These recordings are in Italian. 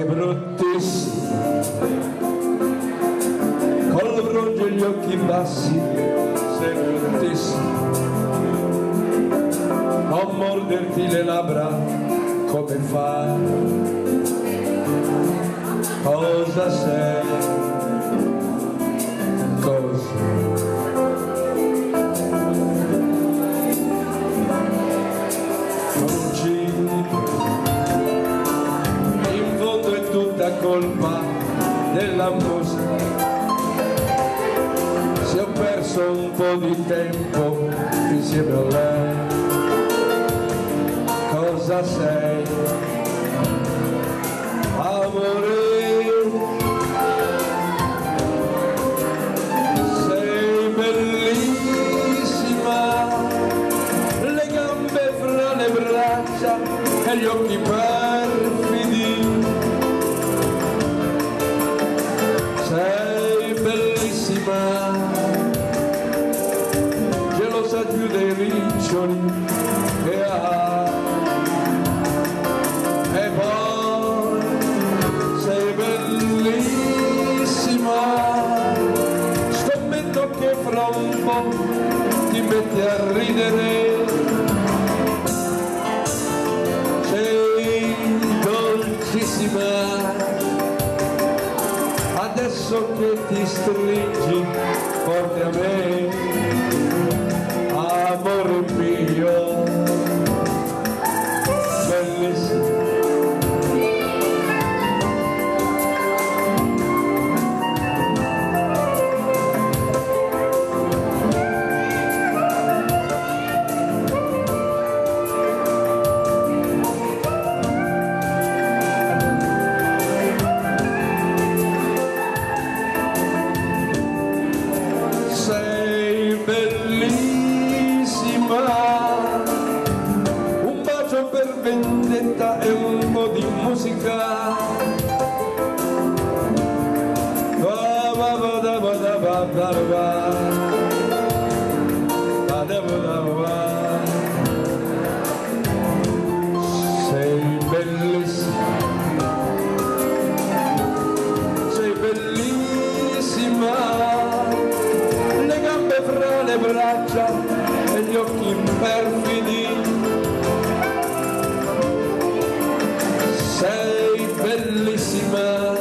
bruttissimo, con le bronze e gli occhi bassi, sei bruttissimo, non morderti le labbra come fai, cosa sei, cosa? In fondo è tutta colpa della musica, se ho perso un po' di tempo insieme a lei, cosa sei, amore? Sei bellissima, le gambe fra le braccia e gli occhi perfidi, sei bellissima, gelosa più dei riccioli che ha, e poi sei bellissima, scommetto che fra un po' ti metti a ridere, adesso che ti stringi forte a me, amore mio, bellissimo. Un bacio per vendetta e un po' di musica, sei bellissima, sei bellissima, le gambe fra le braccia e gli occhi perfidi, sei bellissima.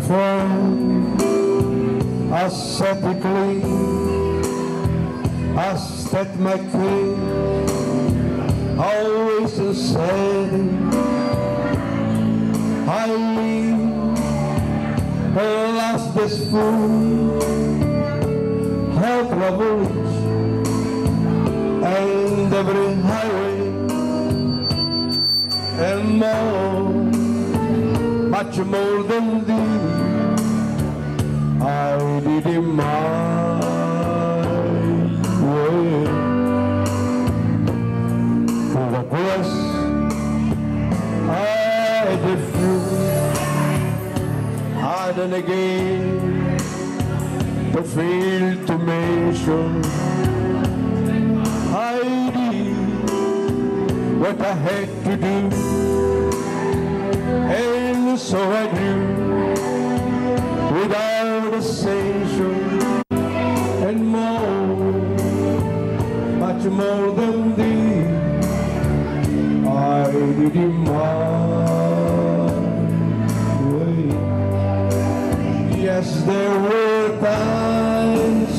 friend, aesthetically, aesthetic my king, always said, I leave her last best food, her troubles, and every highway, and more, much more than thee, I did in my way. For the bless I did feel, hard and again, to feel, to measure, I did what I had to do, and so I do, without a censure, and more, much more than thee, I did in my way. Yes, there were times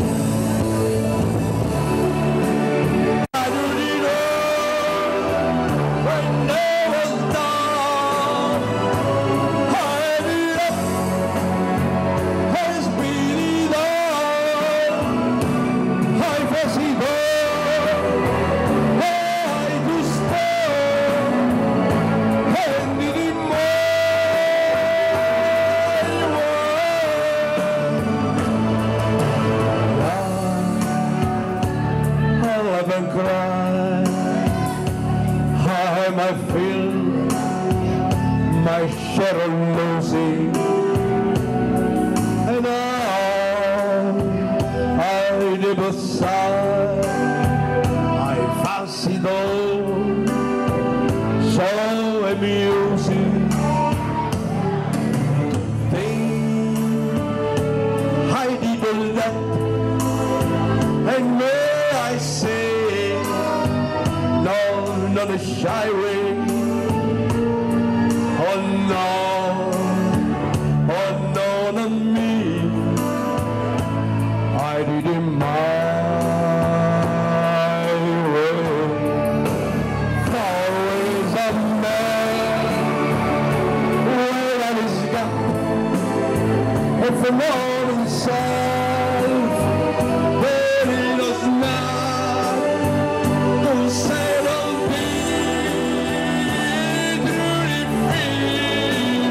I did it all when there was dawn. I did up has been it all. I was it all. I just and did it I laugh and cry, I might feel my share of losing, and now I never sigh. I fancy though so amusing. Think I did all that, and may I say, no, not a shy way. Oh no, not me. I did it my way. Always a man when I was young, and for more himself, but he does not settle me through the fear.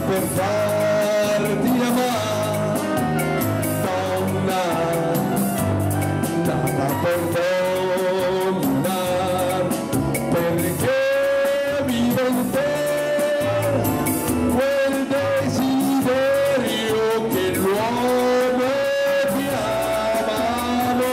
per farti amare, donna, nata per dominar, perché vivo in te quel desiderio che l'uomo ti amano.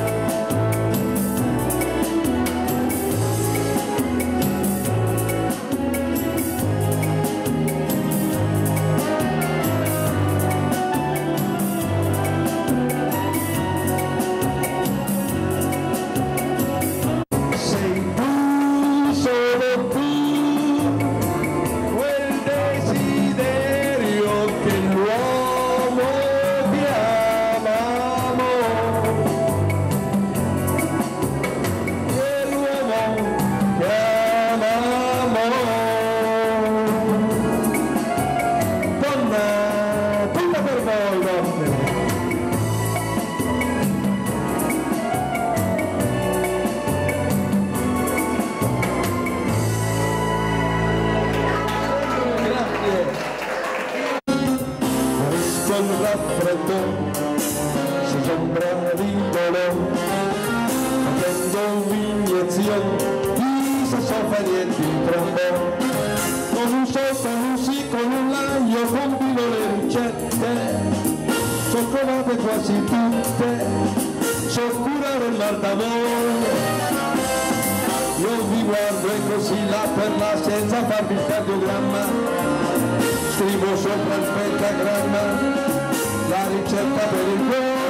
Con raffreddo si sombra di dolor, facendo un'iniezione di sassofarie di trombone, con un sol, con un sì, con un là, io compilo le ricette, so provate quasi tutte, so curare il mal d'amore. Io vi guardo e così là per là senza farvi il cardiogramma, scrivo sopra il pentagramma la ricetta per il cuore.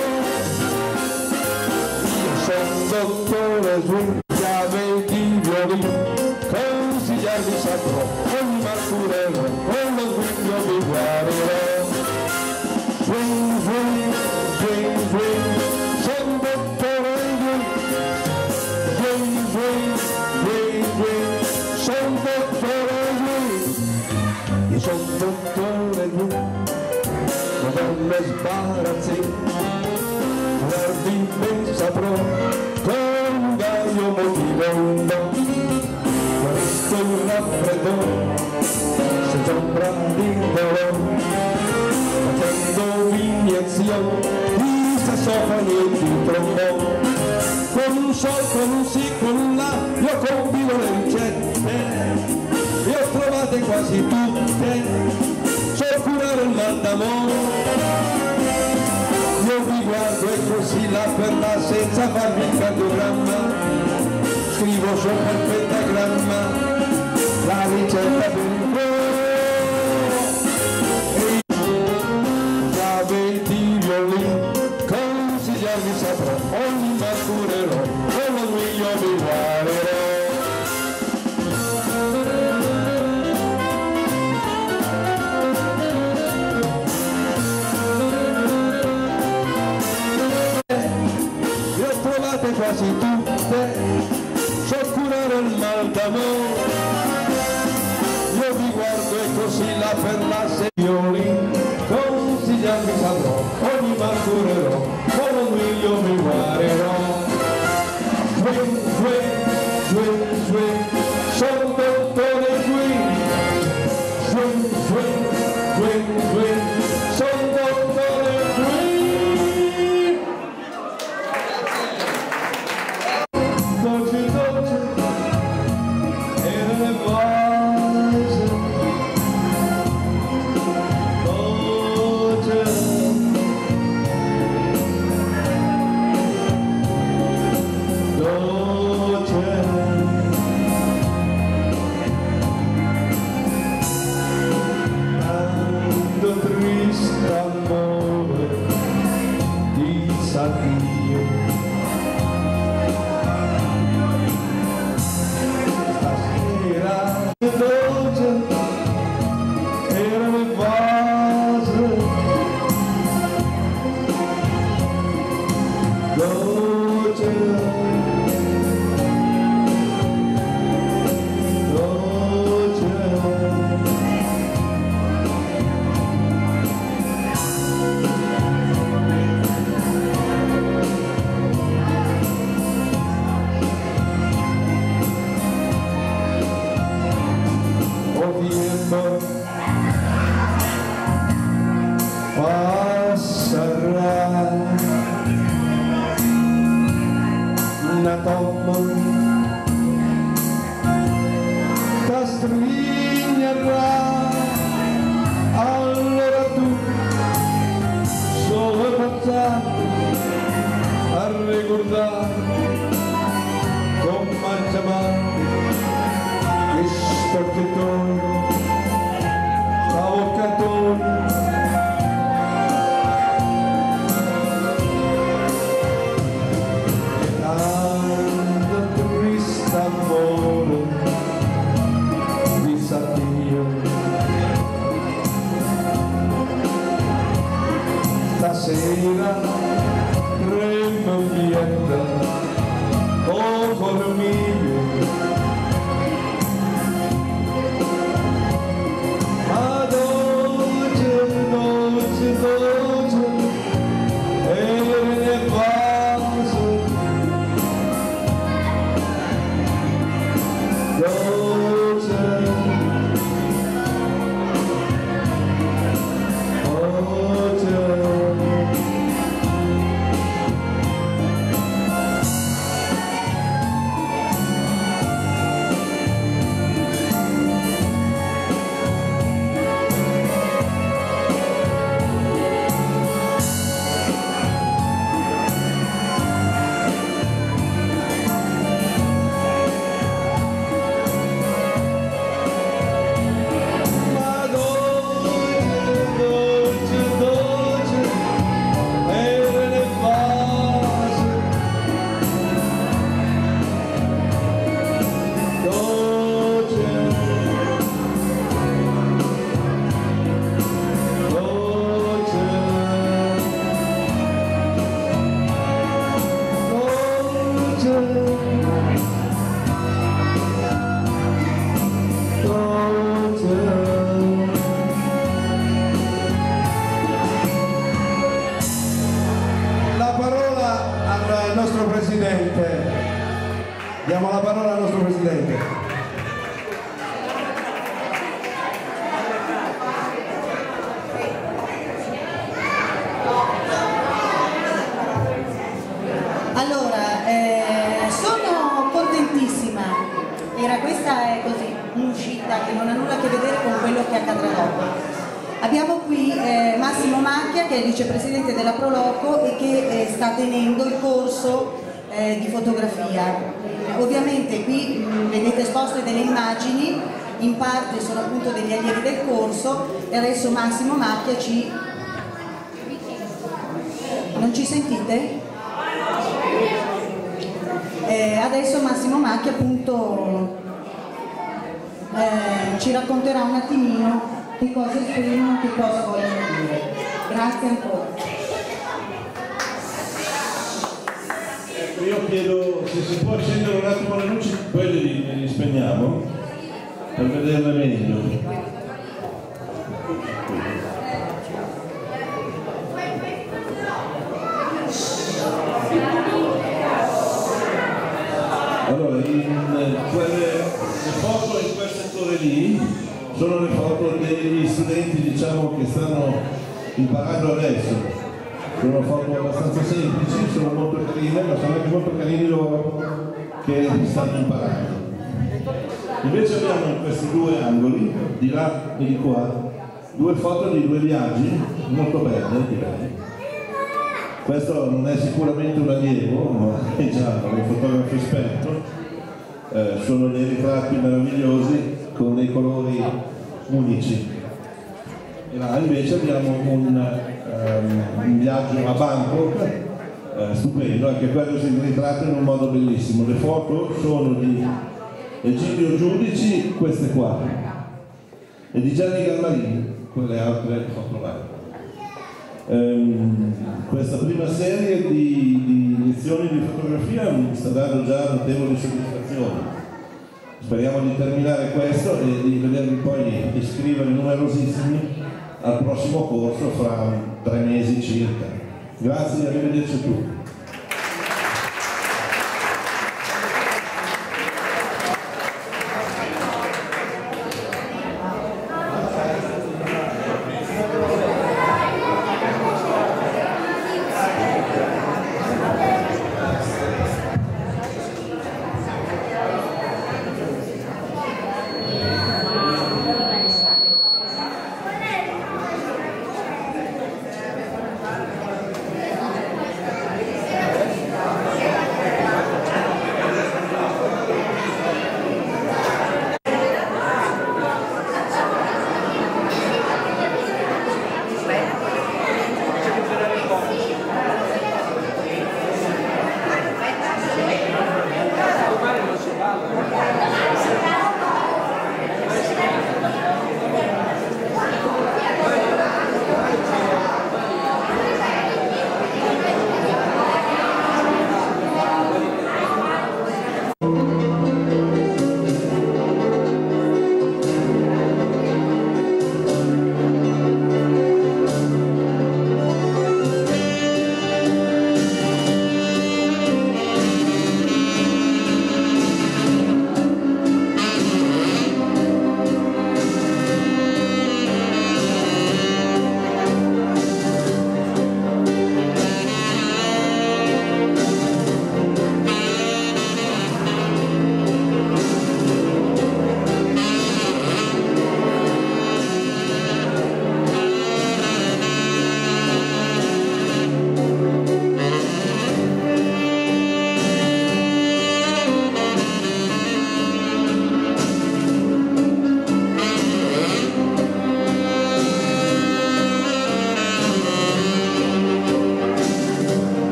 Io sono dottore swing, chiave di violino, consigliarvi saprò, ogni mal curerò, con lo swing io vi guarirò. Swing, swing, swing, swing, sono dottore swing, swing, swing, swing, swing, sono dottore swing. Io sono dottore swing, donne sbarazzi, guardi ben saprò, con un gaio motivo, questo è un raffreddore, se sombra di dolore, facendo iniezione di sassofoni e di trombone, con un sol, con un sì, con un là, io compilo le ricette, le ho trovate quasi tutte, so curare il mal d'amore. Io vi guardo e così là per là senza farvi il cardiogramma, scrivo sopra il pentagramma la ricetta per il cuore. Chiave di violino, consigliarvi saprò, ogni mal curerò, con lo io vi guarderò. Quasi tutte, so curare il mal d'amore. Io vi guardo e così là per là se violino, consigliarvi saprò, ogni mal curerò, con un io mi guarirò. Swing, swing, swing, swing, son dottore swing, swing, swing, swing, swing, son dottore swing. Dolce, dolce, era le vase, dolce, dolce, tanto triste amore, disatio. Dolce, erano le vase, dolce, dolce, stringerà, allora tu solo passare a ricordare con mangiamano che stortitore, avvocatore. Amore, disavvio, stasera tremo niente, oh cuore mio, ma dolce, dolce, dolce, e ne passo. Diamo la parola al nostro Presidente. Allora, sono contentissima. Questa è così, un'uscita che non ha nulla a che vedere con quello che accadrà dopo. Abbiamo qui Massimo Macchia, che è il vicepresidente della Proloco e che sta tenendo il corso di fotografia. Ovviamente qui vedete esposte delle immagini, in parte sono appunto degli allievi del corso, e adesso Massimo Macchia ci... Non ci sentite? Adesso Massimo Macchia appunto ci racconterà un attimino che cosa esprimono, che cosa vogliono dire. Grazie ancora. Io chiedo se si può accendere un attimo le luci, poi li spegniamo per vederle meglio. Allora, le foto in quel settore lì sono le foto degli studenti, diciamo, che stanno imparando adesso. Sono foto abbastanza semplici, sono molto carine, ma sono anche molto carini loro che stanno imparando. Invece abbiamo in questi due angoli, di là e di qua, due foto di due viaggi molto belle, direi. Questo non è sicuramente un allievo, ma è già un fotografo esperto. Sono dei ritratti meravigliosi con dei colori unici. E là invece abbiamo un viaggio a Bangkok stupendo, anche quello si ritratta in un modo bellissimo. Le foto sono di Egidio Giudici, queste qua, e di Gianni Gammalini, quelle altre foto là. Questa prima serie di lezioni di fotografia mi sta dando già notevoli soddisfazioni. Speriamo di terminare questo e di vedervi poi iscrivere numerosissimi al prossimo corso fra 3 mesi circa. Grazie e arrivederci a tutti.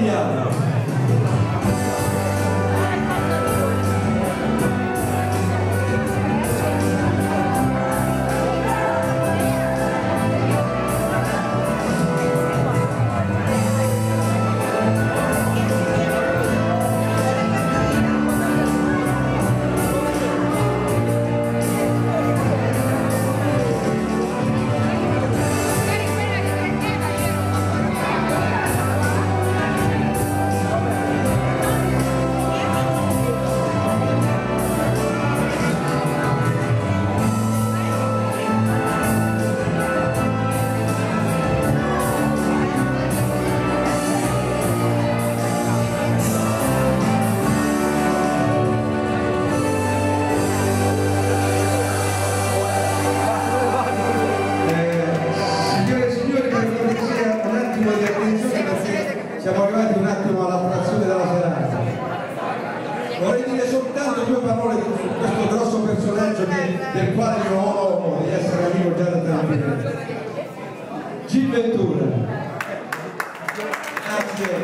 Emiliano. Siamo arrivati un attimo all'approvazione della serata. Vorrei dire soltanto due parole su questo grosso personaggio del quale io ho di essere amico già da tanto. Gil Ventura. Grazie.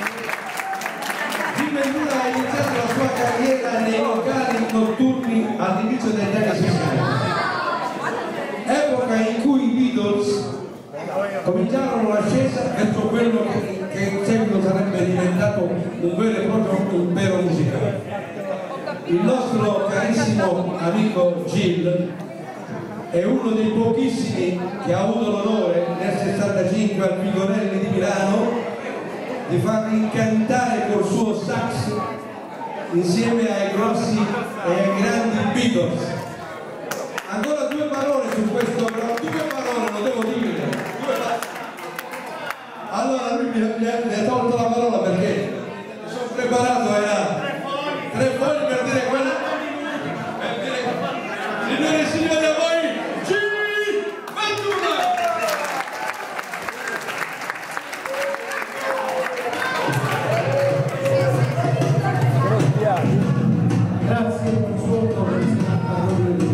Gil Ventura ha iniziato la sua carriera nei locali notturni all'inizio degli anni 60. Epoca in cui i Beatles cominciarono l'ascesa verso quello che in seguito sarebbe diventato un vero e proprio impero musicale. Il nostro carissimo amico Gil è uno dei pochissimi che ha avuto l'onore nel 65 al Vigorelli di Milano di far incantare col suo sax insieme ai grossi e ai grandi Beatles. Ancora due parole su questo, due parole lo devo dire. Allora lui mi ha tolto la parola perché mi sono preparato, era 3 fogli per dire quella, per dire, signore e signori, a voi Gil Ventura! Grazie per sotto per questa parola di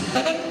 Thank you.